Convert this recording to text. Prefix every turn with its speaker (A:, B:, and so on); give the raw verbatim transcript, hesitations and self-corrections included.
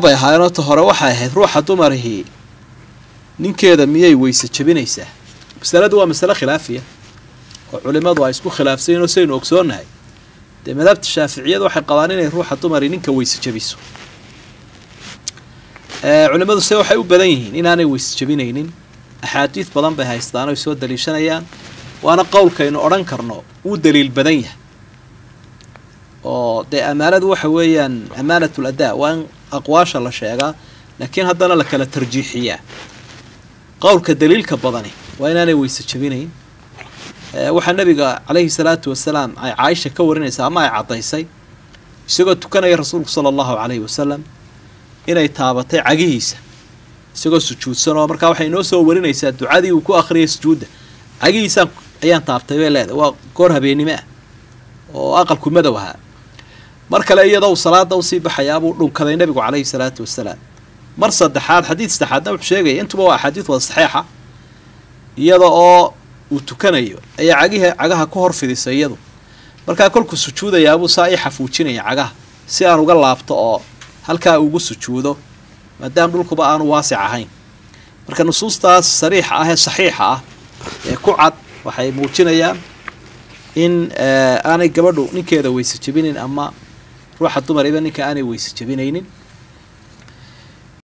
A: bay ahaayeenoo ta hore waxay ahayd ruuxa dumarihii ninkeeda miyay weyse jabinaysaa masaladu waa masale khilaafiya oo culimadu ay isku khilaafsan oo saynu ogsoonahay dee madhabta shaaficiyadu waxay qabaan inay ruuxa dumari ninka weyse jabiso ee culimadu se waxay u badan yihiin inaanay weyse jabinaynin axaadiis badan bay haystaan oo soo daliishanayaan waana qowlkaynu odhan karno uu daliil badan yahay oo dee amaanadu waxa weeyaan amaanatul adaa waa in aqwaasha la sheegaa laakiin haddana la kala tarjiixiyaa qowlka daliilka badani waa inaanay weyse jabinayn waxaa nabiga calayhi salaatu wasalaam ay caaisha ka warinaysaa ama ay caddaysay isagoo tukanaya rasuulku sala allahu calayhi wasalam inay taabatay cagihiisa isagoo sujuudsan oo markaa waxay inoo soo warinaysaa ducadii uu ku akhriyay sujuudda cagihiisaan ayaan taabtay bay leedahay waa goor habeennimo ah oo aqalku madow ahaa mar kale iyadoo salaada usii baxayaa buu dhunkaday nabigu calayhi salaatu wasalaam mar saddexaad xadiid saddexaadna wuxuu sheegaya intuba waa axaadiid wada saxiixa iyada oo uu tukanayo ayaa cagiha cagaha ku hor fidisay iyadu markaa kolkuu sujuudayaabuu saa ii xafuujinaya cagaha si aan uga laabto oo halkaa ugu sujuudo maadaama dhulkuba aanu waasic ahayn marka nusuustaas sariixa ah ee saxiixa ah ee ku cad waxay muujinayaan in aanay gabadhu ninkeeda weyse jabinayn ama ruuxa dumar iba ninka aanay weyse jabinaynin